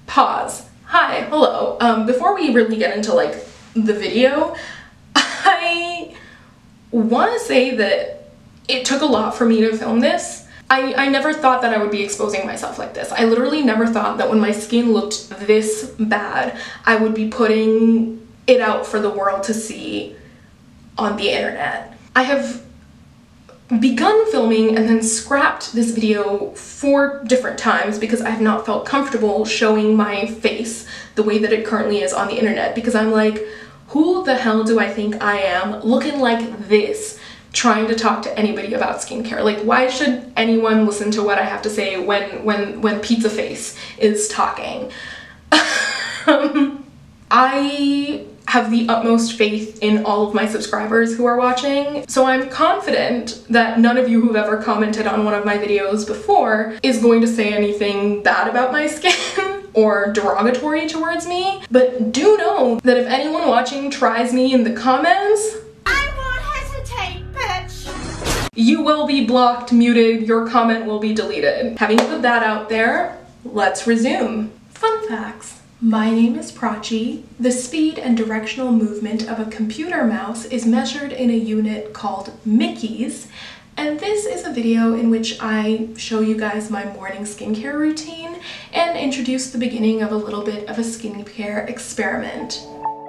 Pause. Hi, hello. Before we really get into like the video, I want to say that it took a lot for me to film this. I never thought that I would be exposing myself like this. I literally never thought that when my skin looked this bad, I would be putting it out for the world to see on the internet. I have begun filming and then scrapped this video 4 different times because I have not felt comfortable showing my face the way that it currently is on the internet, because I'm like, who the hell do I think I am looking like this trying to talk to anybody about skincare? Like, why should anyone listen to what I have to say when Pizza Face is talking? I have the utmost faith in all of my subscribers who are watching, so I'm confident that none of you who've ever commented on one of my videos before is going to say anything bad about my skin or derogatory towards me. But do know that if anyone watching tries me in the comments, I won't hesitate, bitch! You will be blocked, muted, your comment will be deleted. Having put that out there, let's resume. Fun facts. My name is Prachi. The speed and directional movement of a computer mouse is measured in a unit called Mickeys, and this is a video in which I show you guys my morning skincare routine and introduce the beginning of a little bit of a skincare experiment.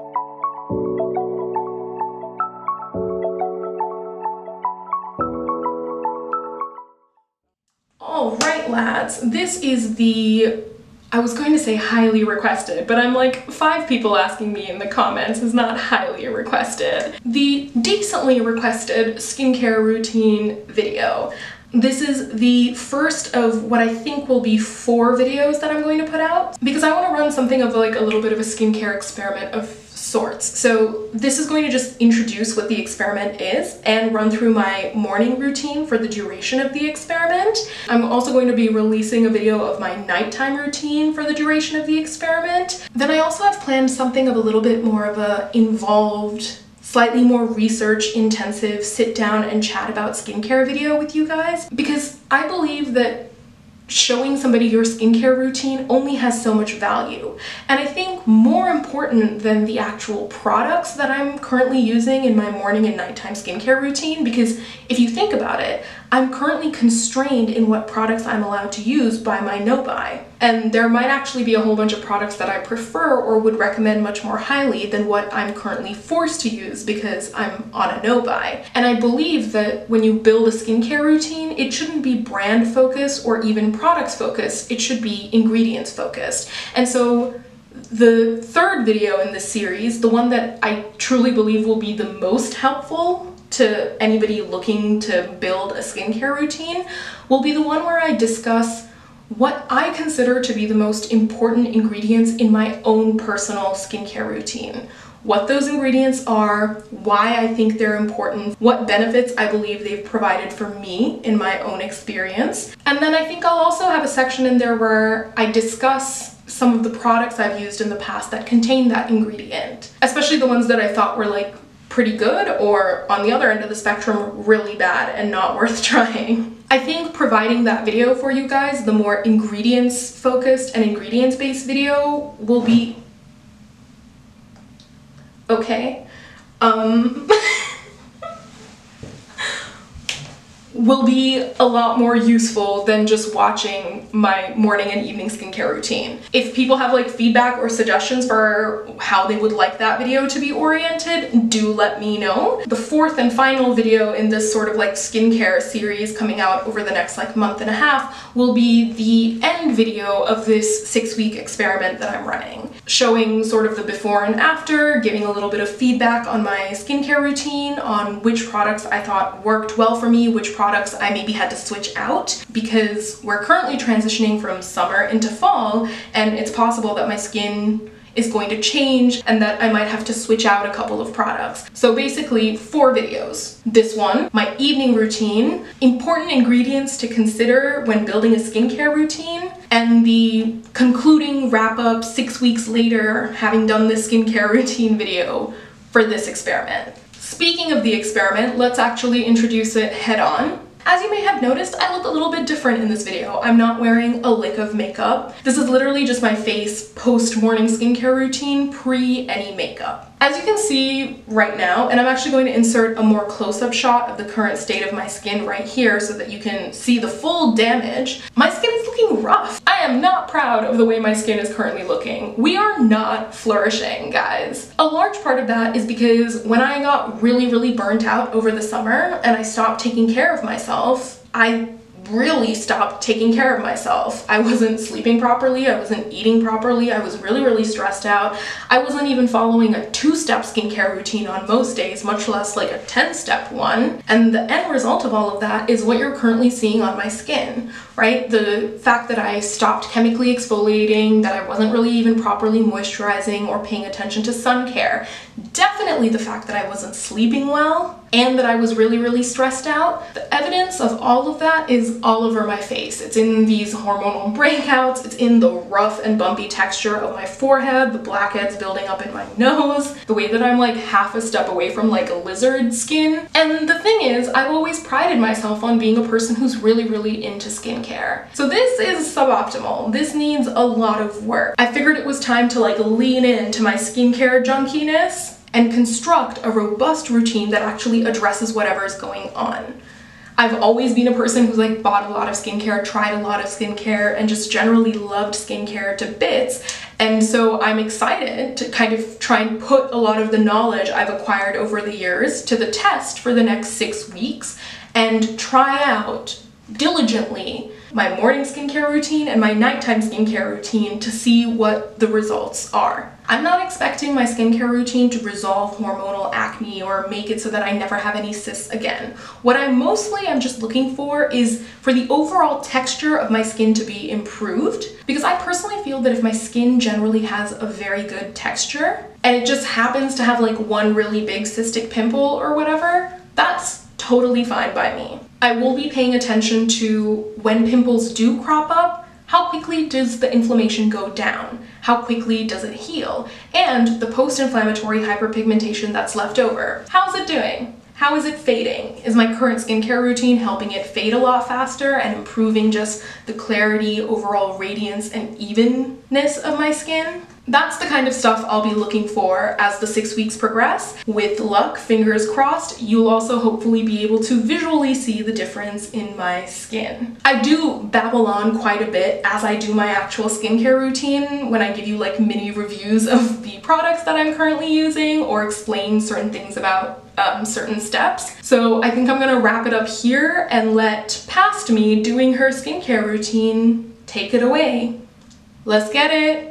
Alright lads, this is the, I was going to say highly requested, but I'm like, 5 people asking me in the comments is not highly requested. The decently requested skincare routine video. This is the first of what I think will be 4 videos that I'm going to put out, because I want to run something of like a little bit of a skincare experiment of sorts. So this is going to just introduce what the experiment is and run through my morning routine for the duration of the experiment. I'm also going to be releasing a video of my nighttime routine for the duration of the experiment. Then I also have planned something of a little bit more of a involved, slightly more research intensive sit down and chat about skincare video with you guys, because I believe that showing somebody your skincare routine only has so much value. And I think more important than the actual products that I'm currently using in my morning and nighttime skincare routine, because if you think about it, I'm currently constrained in what products I'm allowed to use by my no-buy. And there might actually be a whole bunch of products that I prefer or would recommend much more highly than what I'm currently forced to use because I'm on a no-buy. And I believe that when you build a skincare routine, it shouldn't be brand focused or even products focused, it should be ingredients focused. And so the 3rd video in this series, the one that I truly believe will be the most helpful to anybody looking to build a skincare routine, will be the one where I discuss what I consider to be the most important ingredients in my own personal skincare routine. What those ingredients are, why I think they're important, what benefits I believe they've provided for me in my own experience. And then I think I'll also have a section in there where I discuss some of the products I've used in the past that contain that ingredient, especially the ones that I thought were like pretty good, or on the other end of the spectrum, really bad and not worth trying. I think providing that video for you guys, the more ingredients focused and ingredients based video, will be okay. Will be a lot more useful than just watching my morning and evening skincare routine. If people have like feedback or suggestions for how they would like that video to be oriented, do let me know. The 4th and final video in this sort of like skincare series coming out over the next like month and a half will be the end video of this 6-week experiment that I'm running, showing sort of the before and after, giving a little bit of feedback on my skincare routine, on which products I thought worked well for me, which products I maybe had to switch out, because we're currently transitioning from summer into fall, and it's possible that my skin is going to change and that I might have to switch out a couple of products. So basically 4 videos. This one, my evening routine, important ingredients to consider when building a skincare routine, and the concluding wrap-up 6 weeks later having done this skincare routine video for this experiment. Speaking of the experiment, let's actually introduce it head on. As you may have noticed, I look a little bit different in this video. I'm not wearing a lick of makeup. This is literally just my face post-morning skincare routine, pre any makeup. As you can see right now, and I'm actually going to insert a more close-up shot of the current state of my skin right here so that you can see the full damage, my skin is looking rough. I am not proud of the way my skin is currently looking. We are not flourishing, guys. A large part of that is because when I got really burnt out over the summer and I stopped taking care of myself, I really stopped taking care of myself. I wasn't sleeping properly, I wasn't eating properly, I was really stressed out. I wasn't even following a 2-step skincare routine on most days, much less like a 10-step one. And the end result of all of that is what you're currently seeing on my skin, right? The fact that I stopped chemically exfoliating, that I wasn't really even properly moisturizing or paying attention to sun care. Definitely the fact that I wasn't sleeping well and that I was really stressed out. The evidence of all of that is all over my face. It's in these hormonal breakouts, it's in the rough and bumpy texture of my forehead, the blackheads building up in my nose, the way that I'm like half a step away from like a lizard skin. And the thing is, I've always prided myself on being a person who's really into skincare. So this is suboptimal. This needs a lot of work. I figured it was time to like lean into my skincare junkiness and construct a robust routine that actually addresses whatever is going on. I've always been a person who's like bought a lot of skincare, tried a lot of skincare, and just generally loved skincare to bits. And so I'm excited to kind of try and put a lot of the knowledge I've acquired over the years to the test for the next 6 weeks and try out diligently my morning skincare routine and my nighttime skincare routine to see what the results are. I'm not expecting my skincare routine to resolve hormonal acne or make it so that I never have any cysts again. What I'm just looking for is for the overall texture of my skin to be improved, because I personally feel that if my skin generally has a very good texture and it just happens to have like one really big cystic pimple or whatever, that's totally fine by me. I will be paying attention to when pimples do crop up, how quickly does the inflammation go down? How quickly does it heal? And the post-inflammatory hyperpigmentation that's left over. How's it doing? How is it fading? Is my current skincare routine helping it fade a lot faster and improving just the clarity, overall radiance, and evenness of my skin? That's the kind of stuff I'll be looking for as the 6 weeks progress. With luck, fingers crossed, you'll also hopefully be able to visually see the difference in my skin. I do babble on quite a bit as I do my actual skincare routine when I give you like mini reviews of the products that I'm currently using or explain certain things about certain steps. So I think I'm gonna wrap it up here and let past me doing her skincare routine take it away. Let's get it.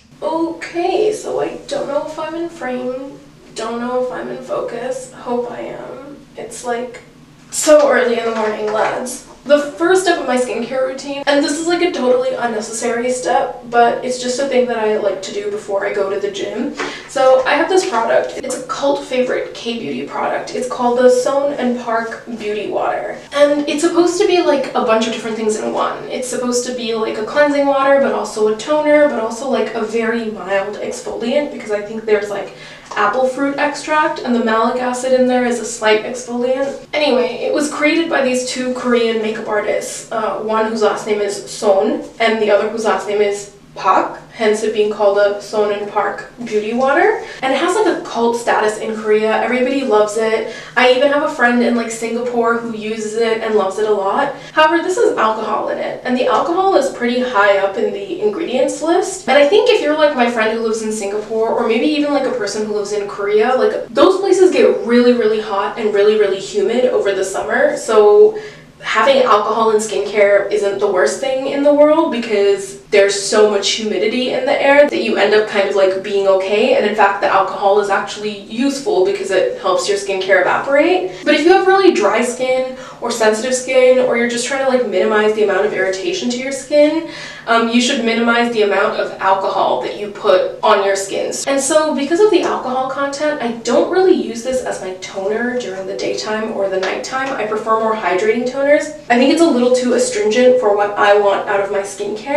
Okay, so I don't know if I'm in frame, don't know if I'm in focus, hope I am. It's like so early in the morning, lads. The first step of my skincare routine, and this is like a totally unnecessary step, but it's just a thing that I like to do before I go to the gym. So I have this product. It's a cult favorite K-beauty product. It's called the Son and Park Beauty Water. And it's supposed to be like a bunch of different things in one. It's supposed to be like a cleansing water, but also a toner, but also like a very mild exfoliant, because I think there's like apple fruit extract and the malic acid in there is a slight exfoliant. Anyway, it was created by these two Korean makeup artists, one whose last name is Son and the other whose last name is Park, hence it being called a Son and Park Beauty Water. And it has like a cult status in Korea. Everybody loves it. I even have a friend in like Singapore who uses it and loves it a lot. However, this has alcohol in it, and the alcohol is pretty high up in the ingredients list. And I think if you're like my friend who lives in Singapore, or maybe even like a person who lives in Korea, like those places get really hot and really humid over the summer. So having alcohol in skincare isn't the worst thing in the world, because there's so much humidity in the air that you end up kind of like being okay. And in fact, the alcohol is actually useful because it helps your skincare evaporate. But if you have really dry skin or sensitive skin, or you're just trying to like minimize the amount of irritation to your skin, you should minimize the amount of alcohol that you put on your skin. And so because of the alcohol content, I don't really use this as my toner during the daytime or the nighttime. I prefer more hydrating toners. I think it's a little too astringent for what I want out of my skincare. However,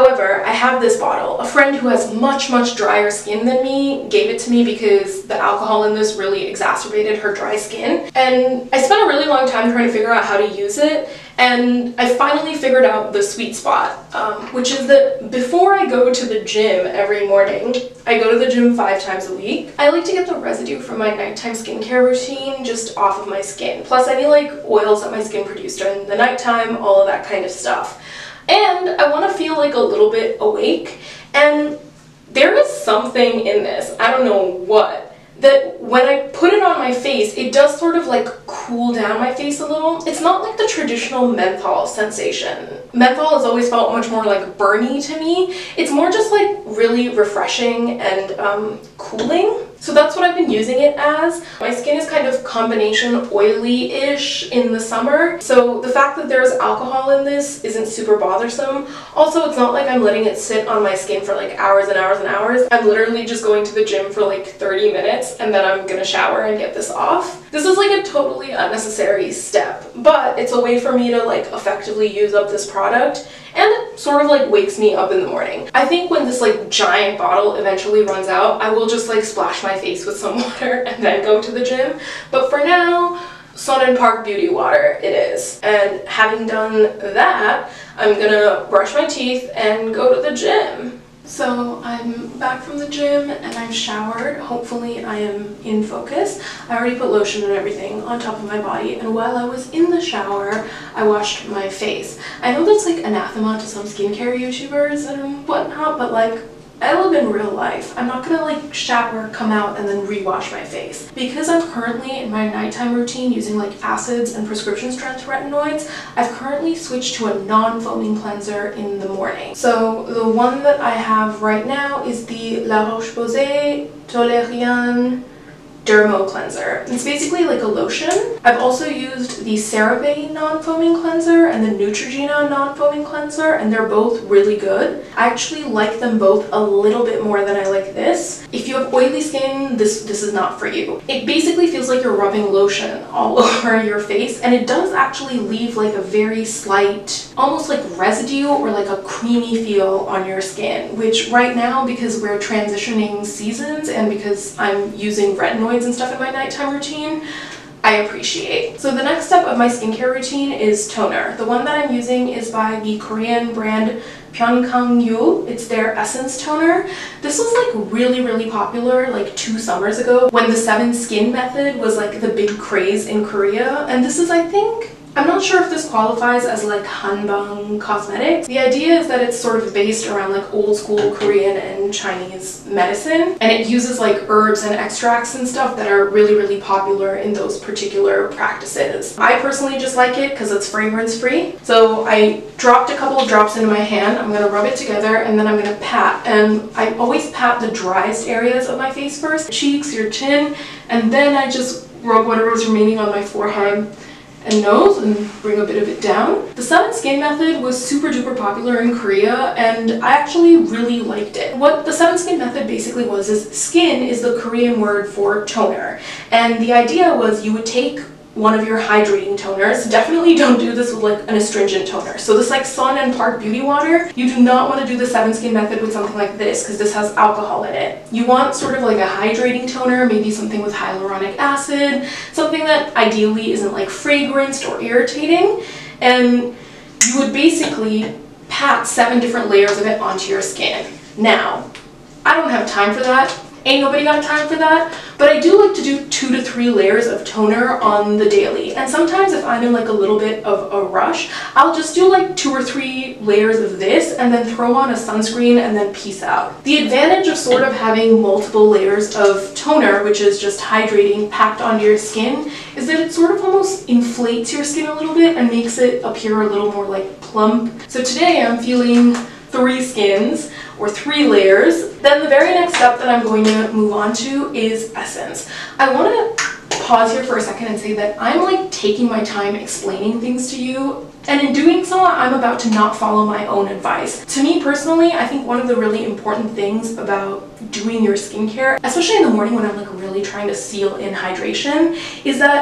However, I have this bottle. A friend who has much drier skin than me gave it to me because the alcohol in this really exacerbated her dry skin. And I spent a really long time trying to figure out how to use it, and I finally figured out the sweet spot, which is that before I go to the gym every morning, I go to the gym 5 times a week. I like to get the residue from my nighttime skincare routine just off of my skin, plus any like oils that my skin produced during the nighttime, all of that kind of stuff. And I want to feel like a little bit awake, and there is something in this, I don't know what, that when I put it on my face, it does sort of like cool down my face a little. It's not like the traditional menthol sensation. Menthol has always felt much more like burny to me. It's more just like really refreshing and cooling. So that's what I've been using it as. My skin is kind of combination oily-ish in the summer, so the fact that there's alcohol in this isn't super bothersome. Also, it's not like I'm letting it sit on my skin for like hours and hours and hours. I'm literally just going to the gym for like 30 minutes and then I'm gonna shower and get this off. This is like a totally unnecessary step, but it's a way for me to like effectively use up this product, and it sort of like wakes me up in the morning. I think when this like giant bottle eventually runs out, I will just like splash my face with some water and then go to the gym. But for now, Sun and Park Beauty Water it is. And having done that, I'm gonna brush my teeth and go to the gym. So I'm back from the gym and I've showered. Hopefully I am in focus. I already put lotion and everything on top of my body, and while I was in the shower, I washed my face. I know that's like anathema to some skincare YouTubers and whatnot, but like, I live in real life. I'm not gonna like shower, come out, and then re-wash my face. Because I'm currently in my nighttime routine using like acids and prescription strength retinoids, I've currently switched to a non-foaming cleanser in the morning. So the one that I have right now is the La Roche-Posay Toleriane Dermo Cleanser. It's basically like a lotion. I've also used the CeraVe non-foaming cleanser and the Neutrogena non-foaming cleanser, and they're both really good. I actually like them both a little bit more than I like this. If you have oily skin, this is not for you. It basically feels like you're rubbing lotion all over your face, and it does actually leave like a very slight, almost like residue or like a creamy feel on your skin, which right now, because we're transitioning seasons and because I'm using retinoids and stuff in my nighttime routine, I appreciate. So the next step of my skincare routine is toner. The one that I'm using is by the Korean brand Pyeongkangyu. It's their Essence Toner. This was like really popular like 2 summers ago when the 7 Skin method was like the big craze in Korea, and this is, I think, I'm not sure if this qualifies as like Hanbang cosmetics. The idea is that it's sort of based around like old school Korean and Chinese medicine, and it uses like herbs and extracts and stuff that are really popular in those particular practices. I personally just like it because it's fragrance free. So I dropped a couple of drops into my hand. I'm gonna rub it together and then I'm gonna pat, and I always pat the driest areas of my face first, cheeks, your chin, and then I just rub whatever's remaining on my forehead and nose and bring a bit of it down. The 7 Skin method was super duper popular in Korea, and I actually really liked it. What the 7 Skin method basically was is skin is the Korean word for toner, and the idea was you would take one of your hydrating toners. Definitely don't do this with like an astringent toner. So this like Sun and Park Beauty Water, you do not want to do the 7 Skin method with something like this because this has alcohol in it. You want sort of like a hydrating toner, maybe something with hyaluronic acid, something that ideally isn't like fragranced or irritating, and you would basically pat 7 different layers of it onto your skin. Now, I don't have time for that. Ain't nobody got time for that, but I do like to do 2 to 3 layers of toner on the daily, and sometimes if I'm in like a little bit of a rush, I'll just do like 2 or 3 layers of this and then throw on a sunscreen and then peace out. The advantage of sort of having multiple layers of toner, which is just hydrating, packed onto your skin, is that it sort of almost inflates your skin a little bit and makes it appear a little more like plump. So today I'm feeling 3 skins, or 3 layers. Then the very next step that I'm going to move on to is essence. I want to pause here for a second and say that I'm like taking my time explaining things to you, and in doing so I'm about to not follow my own advice. To me personally, I think one of the really important things about doing your skincare, especially in the morning when I'm like really trying to seal in hydration, is that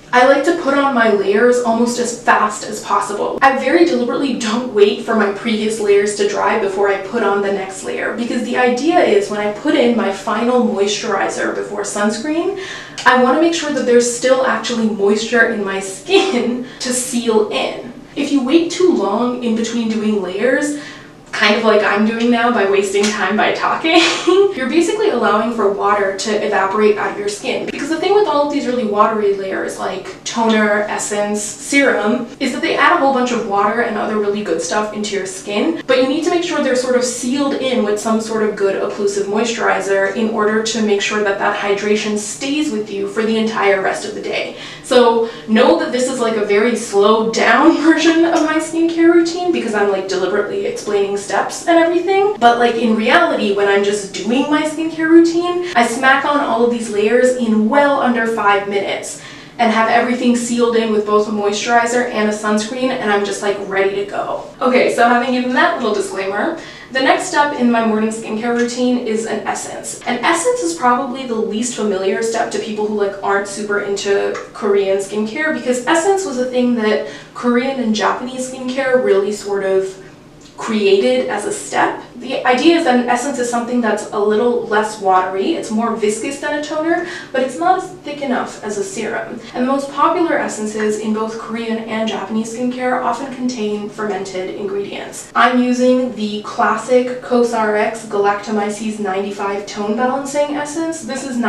I like to put on my layers almost as fast as possible. I very deliberately don't wait for my previous layers to dry before I put on the next layer, because the idea is when I put in my final moisturizer before sunscreen, I want to make sure that there's still actually moisture in my skin to seal in. If you wait too long in between doing layers, kind of like I'm doing now by wasting time by talking, you're basically allowing for water to evaporate out of your skin. Because the thing with all of these really watery layers like toner, essence, serum, is that they add a whole bunch of water and other really good stuff into your skin, but you need to make sure they're sort of sealed in with some sort of good occlusive moisturizer in order to make sure that that hydration stays with you for the entire rest of the day. So know that this is like a very slowed down version of my skincare routine because I'm like deliberately explaining steps and everything. But like in reality, when I'm just doing my skincare routine, I smack on all of these layers in well under 5 minutes and have everything sealed in with both a moisturizer and a sunscreen, and I'm just like ready to go. Okay, so having given that little disclaimer, the next step in my morning skincare routine is an essence. An essence is probably the least familiar step to people who like aren't super into Korean skincare, because essence was a thing that Korean and Japanese skincare really sort of created as a step. The idea is that an essence is something that's a little less watery, it's more viscous than a toner, but it's not as thick enough as a serum. And the most popular essences in both Korean and Japanese skincare often contain fermented ingredients. I'm using the classic COSRX Galactomyces 95 Tone Balancing Essence. This is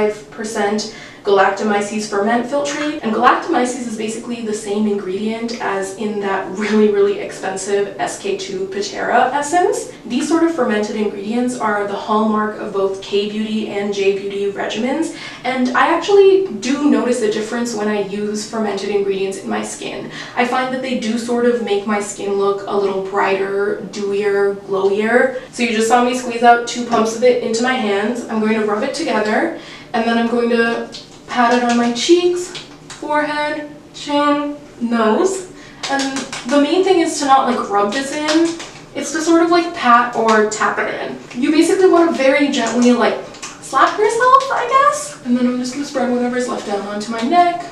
95% Galactomyces ferment filtrate, and Galactomyces is basically the same ingredient as in that really expensive SK2 Pitera essence. These sort of fermented ingredients are the hallmark of both K-beauty and J-beauty regimens, and I actually do notice a difference when I use fermented ingredients in my skin. I find that they do sort of make my skin look a little brighter, dewier, glowier. So you just saw me squeeze out 2 pumps of it into my hands. I'm going to rub it together, and then I'm going to pat it on my cheeks, forehead, chin, nose. And the main thing is to not like rub this in, it's to sort of like pat or tap it in. You basically want to very gently like slap yourself, I guess. And then I'm just going to spread whatever's left down onto my neck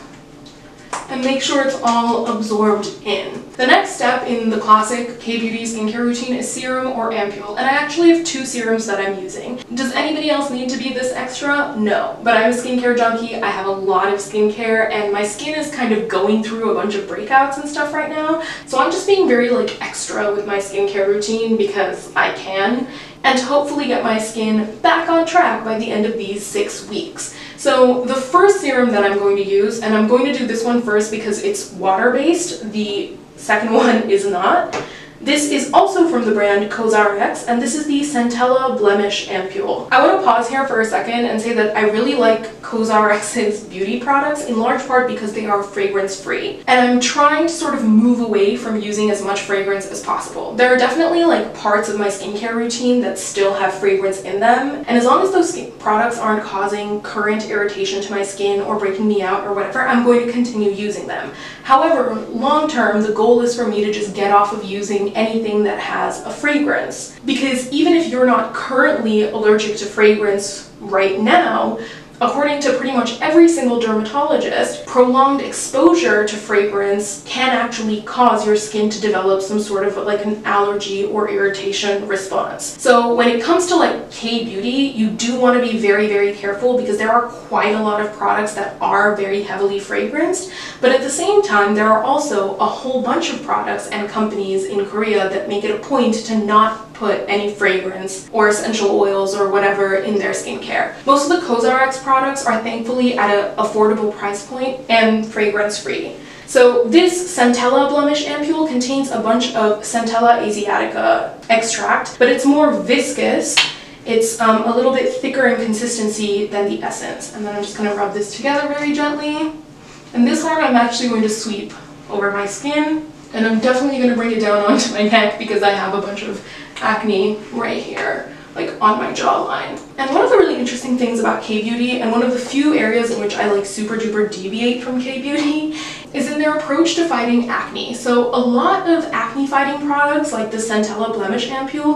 and make sure it's all absorbed in. The next step in the classic K-beauty skincare routine is serum or ampule, and I actually have 2 serums that I'm using. Does anybody else need to be this extra? No, but I'm a skincare junkie, I have a lot of skincare, and my skin is kind of going through a bunch of breakouts and stuff right now, so I'm just being very like extra with my skincare routine because I can, and to hopefully get my skin back on track by the end of these 6 weeks. So the first serum that I'm going to use, and I'm going to do this one first because it's water-based, the second one is not. This is also from the brand COSRX, and this is the Centella Blemish Ampule. I want to pause here for a second and say that I really like COSRX's beauty products, in large part because they are fragrance-free. And I'm trying to sort of move away from using as much fragrance as possible. There are definitely like parts of my skincare routine that still have fragrance in them, and as long as those products aren't causing current irritation to my skin or breaking me out or whatever, I'm going to continue using them. However, long term, the goal is for me to just get off of using anything that has a fragrance. Because even if you're not currently allergic to fragrance right now, according to pretty much every single dermatologist, prolonged exposure to fragrance can actually cause your skin to develop some sort of like an allergy or irritation response. So when it comes to like K-beauty, you do want to be very careful because there are quite a lot of products that are very heavily fragranced, but at the same time there are also a whole bunch of products and companies in Korea that make it a point to not put any fragrance or essential oils or whatever in their skincare. Most of the COSRX products are thankfully at an affordable price point and fragrance-free. So this Centella Blemish Ampule contains a bunch of Centella Asiatica extract, but it's more viscous. It's a little bit thicker in consistency than the essence. And then I'm just going to rub this together very gently. And this one I'm actually going to sweep over my skin. And I'm definitely going to bring it down onto my neck because I have a bunch of acne right here, like on my jawline. And one of the really interesting things about K-beauty, and one of the few areas in which I like super duper deviate from K-beauty, is in their approach to fighting acne. So a lot of acne fighting products like the Centella Blemish Ampule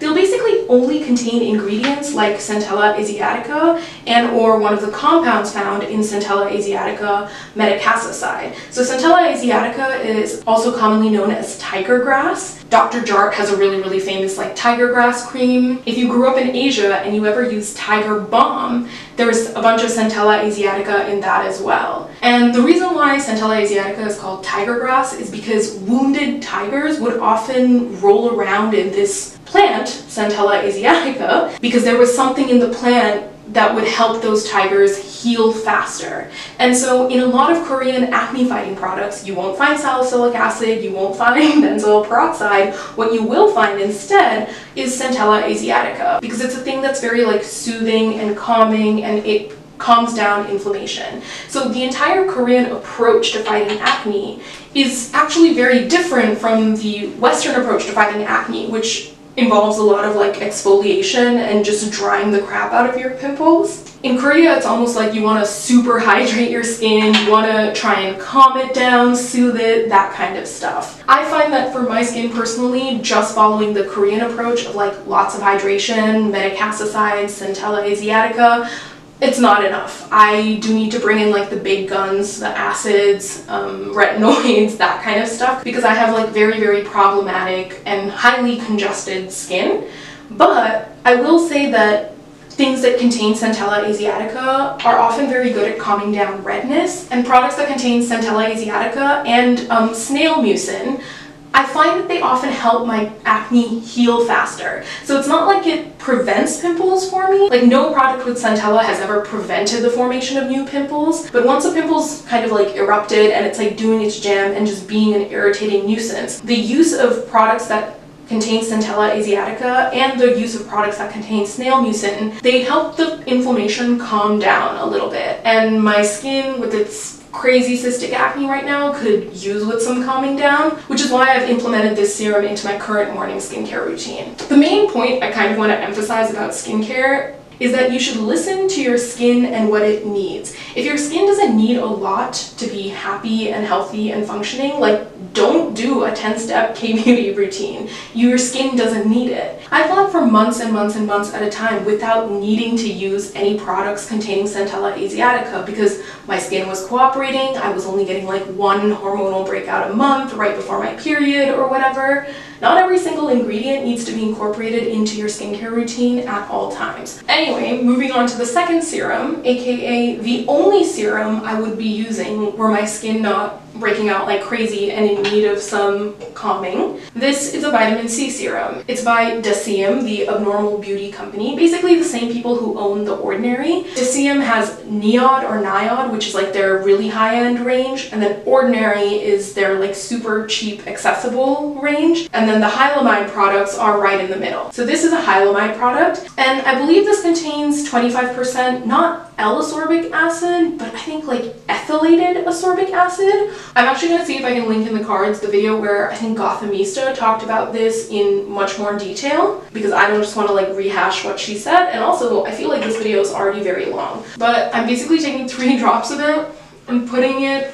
they'll basically only contain ingredients like Centella asiatica and or one of the compounds found in Centella asiatica, metacasicide. So Centella asiatica is also commonly known as tiger grass. Dr. Jart has a really famous like tiger grass cream. If you grew up in Asia and you ever used Tiger Balm, there's a bunch of Centella asiatica in that as well. And the reason why Centella asiatica is called tiger grass is because wounded tigers would often roll around in this plant, Centella asiatica, because there was something in the plant that would help those tigers heal faster. And so in a lot of Korean acne fighting products, you won't find salicylic acid, you won't find benzoyl peroxide. What you will find instead is Centella asiatica, because it's a thing that's very like soothing and calming, and it calms down inflammation. So the entire Korean approach to fighting acne is actually very different from the Western approach to fighting acne, which involves a lot of like exfoliation and just drying the crap out of your pimples. In Korea, it's almost like you want to super hydrate your skin, you want to try and calm it down, soothe it, that kind of stuff. I find that for my skin personally, just following the Korean approach of like lots of hydration, metacasicide, Centella asiatica, it's not enough. I do need to bring in like the big guns, the acids, retinoids, that kind of stuff, because I have like very problematic and highly congested skin. But I will say that things that contain Centella asiatica are often very good at calming down redness, and products that contain Centella asiatica and snail mucin, I find that they often help my acne heal faster. So it's not like it prevents pimples for me. Like no product with Centella has ever prevented the formation of new pimples, but once a pimple's kind of like erupted and it's like doing its jam and just being an irritating nuisance, the use of products that contain Centella asiatica and the use of products that contain snail mucin, they help the inflammation calm down a little bit. And my skin, with its crazy cystic acne right now, could use with some calming down, which is why I've implemented this serum into my current morning skincare routine. The main point I kind of want to emphasize about skincare is that you should listen to your skin and what it needs. If your skin doesn't need a lot to be happy and healthy and functioning, like don't do a 10-step K-beauty routine. Your skin doesn't need it. I've gone for months and months at a time without needing to use any products containing Centella asiatica because my skin was cooperating. I was only getting like one hormonal breakout a month right before my period or whatever. Not every single ingredient needs to be incorporated into your skincare routine at all times. Anyway, moving on to the second serum, aka the only serum I would be using were my skin not breaking out like crazy and in need of some calming. This is a vitamin C serum. It's by Deciem, the Abnormal Beauty company, basically the same people who own The Ordinary. Deciem has Niod or Niod, which is like their really high-end range, and then Ordinary is their like super cheap accessible range, and then the Hylamide products are right in the middle. So this is a Hylamide product, and I believe this contains 25% not L-ascorbic acid, but I think like ethylated ascorbic acid. I'm actually going to see if I can link in the cards the video where I think Gothamista talked about this in much more detail, because I don't just want to like rehash what she said, and also I feel like this video is already very long. But I'm basically taking 3 drops of it and putting it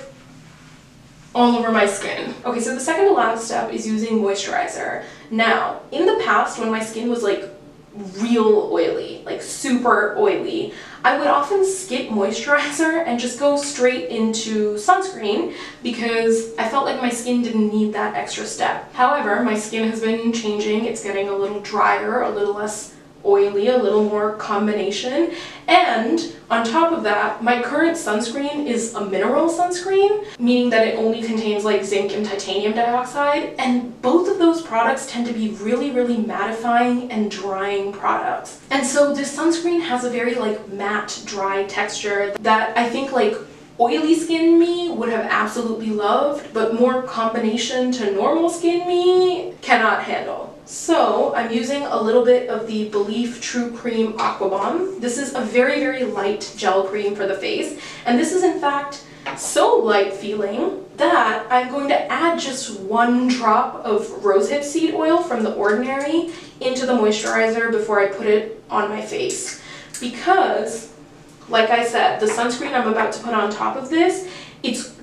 all over my skin. Okay, so the second to last step is using moisturizer. Now, in the past when my skin was like real oily, like super oily, I would often skip moisturizer and just go straight into sunscreen because I felt like my skin didn't need that extra step. However, my skin has been changing. It's getting a little drier, a little less oily, a little more combination, and on top of that, my current sunscreen is a mineral sunscreen, meaning that it only contains like zinc and titanium dioxide, and both of those products tend to be really mattifying and drying products. And so this sunscreen has a very like matte, dry texture that I think like oily skin me would have absolutely loved, but more combination to normal skin me cannot handle. So I'm using a little bit of the Belif True Cream Aqua Bomb. This is a very light gel cream for the face, and this is in fact so light feeling that I'm going to add just 1 drop of rosehip seed oil from The Ordinary into the moisturizer before I put it on my face, because like I said, the sunscreen I'm about to put on top of this, it's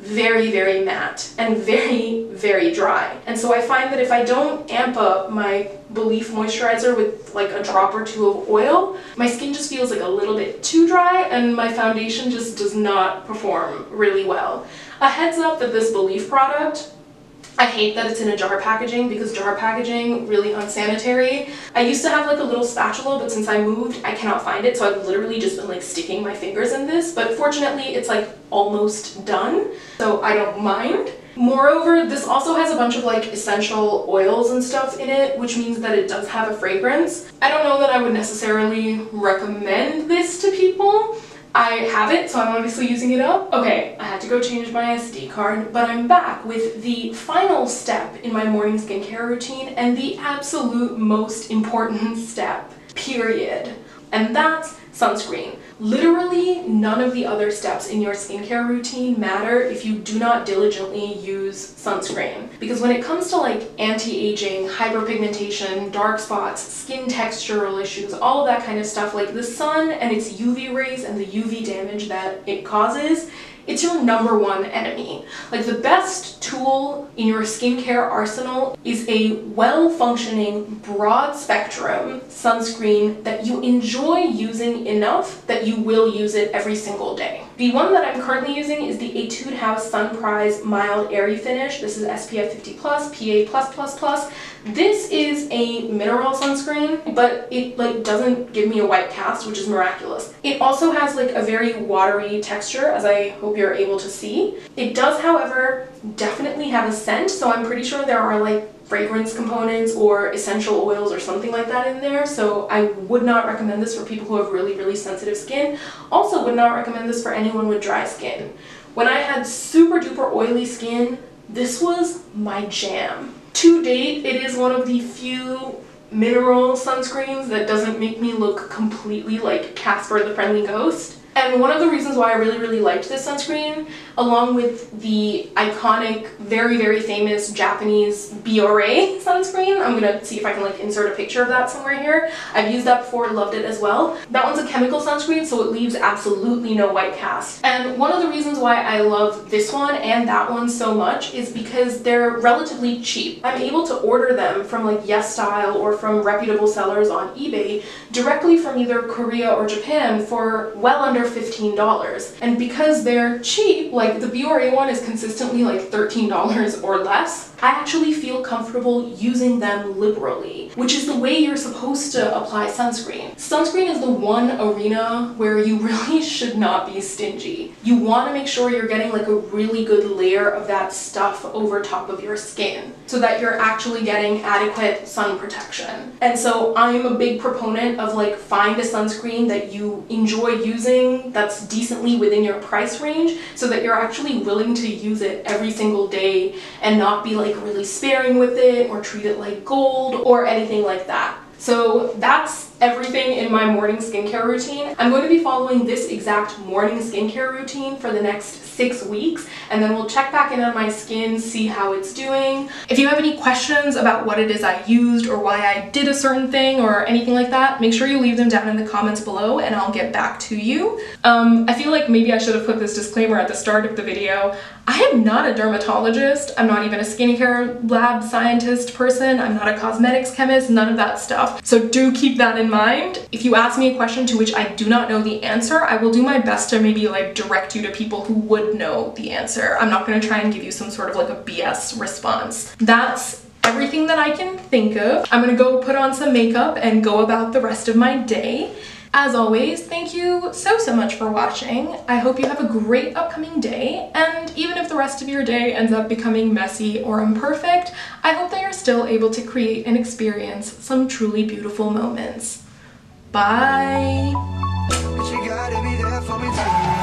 very, very matte and very, very dry. And so I find that if I don't amp up my Belif moisturizer with like a drop or two of oil, my skin just feels like a little bit too dry and my foundation just does not perform really well. A heads up that this Belif product, I hate that it's in a jar packaging because jar packaging, really unsanitary. I used to have like a little spatula, but since I moved, I cannot find it, so I've literally just been like sticking my fingers in this, but fortunately it's like almost done, so I don't mind. Moreover, this also has a bunch of like essential oils and stuff in it, which means that it does have a fragrance. I don't know that I would necessarily recommend this to people. I have it, so I'm obviously using it up. Okay, I had to go change my SD card, but I'm back with the final step in my morning skincare routine and the absolute most important step, period. And that's sunscreen. Literally none of the other steps in your skincare routine matter if you do not diligently use sunscreen. Because when it comes to like anti-aging, hyperpigmentation, dark spots, skin textural issues, all of that kind of stuff, like the sun and its UV rays and the UV damage that it causes, it's your number one enemy. Like the best tool in your skincare arsenal is a well-functioning, broad spectrum sunscreen that you enjoy using enough that you will use it every single day. The one that I'm currently using is the Etude House Sun Prize Mild Airy Finish. This is SPF 50+, PA++++. This is a mineral sunscreen, but it like doesn't give me a white cast, which is miraculous. It also has like a very watery texture, as I hope you're able to see. It does, however, definitely have a scent, so I'm pretty sure there are like fragrance components or essential oils or something like that in there, so I would not recommend this for people who have really, really sensitive skin. Also would not recommend this for anyone with dry skin. When I had super duper oily skin, this was my jam. To date, it is one of the few mineral sunscreens that doesn't make me look completely like Casper the Friendly Ghost. And one of the reasons why I really, really liked this sunscreen, along with the iconic, very, very famous Japanese Biore sunscreen, I'm gonna see if I can like insert a picture of that somewhere here. I've used that before, loved it as well. That one's a chemical sunscreen, so it leaves absolutely no white cast. And one of the reasons why I love this one and that one so much is because they're relatively cheap. I'm able to order them from like YesStyle or from reputable sellers on eBay directly from either Korea or Japan for well under $15. And because they're cheap, like the Biore one is consistently like $13 or less, I actually feel comfortable using them liberally, which is the way you're supposed to apply sunscreen. Sunscreen is the one arena where you really should not be stingy. You want to make sure you're getting like a really good layer of that stuff over top of your skin so that you're actually getting adequate sun protection. And so I'm a big proponent of like find a sunscreen that you enjoy using that's decently within your price range so that you're actually willing to use it every single day and not be like really sparing with it or treat it like gold or anything like that. So that's everything in my morning skincare routine. I'm going to be following this exact morning skincare routine for the next 6 weeks, and then we'll check back in on my skin, see how it's doing. If you have any questions about what it is I used or why I did a certain thing or anything like that, make sure you leave them down in the comments below and I'll get back to you. I feel like maybe I should have put this disclaimer at the start of the video. I am not a dermatologist, I'm not even a skincare lab scientist person, I'm not a cosmetics chemist, none of that stuff. So do keep that in mind. If you ask me a question to which I do not know the answer, I will do my best to maybe like direct you to people who would know the answer. I'm not going to try and give you some sort of like a BS response. That's everything that I can think of. I'm going to go put on some makeup and go about the rest of my day. As always, thank you so much for watching. I hope you have a great upcoming day, and even if the rest of your day ends up becoming messy or imperfect, I hope that you're still able to create and experience some truly beautiful moments. Bye!